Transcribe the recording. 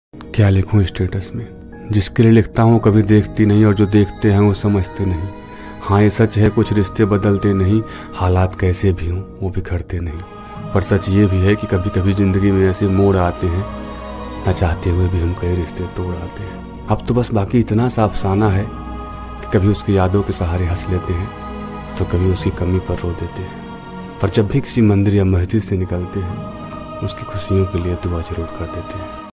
क्या लिखूं स्टेटस में? जिसके लिए लिखता हूँ कभी देखती नहीं, और जो देखते हैं वो समझते नहीं। हाँ ये सच है कुछ रिश्ते बदलते नहीं, हालात कैसे भी हों वो बिखरते नहीं। पर सच ये भी है कि कभी कभी ज़िंदगी में ऐसे मोड़ आते हैं, न चाहते हुए भी हम कई रिश्ते तोड़ आते हैं। अब तो बस बाकी इतना सा अफसाना है कि कभी उसकी यादों के सहारे हंस लेते हैं, तो कभी उसकी कमी पर रो देते हैं। पर जब भी किसी मंदिर या मस्जिद से निकलते हैं, उसकी खुशियों के लिए दुआ जरूर कर देते हैं।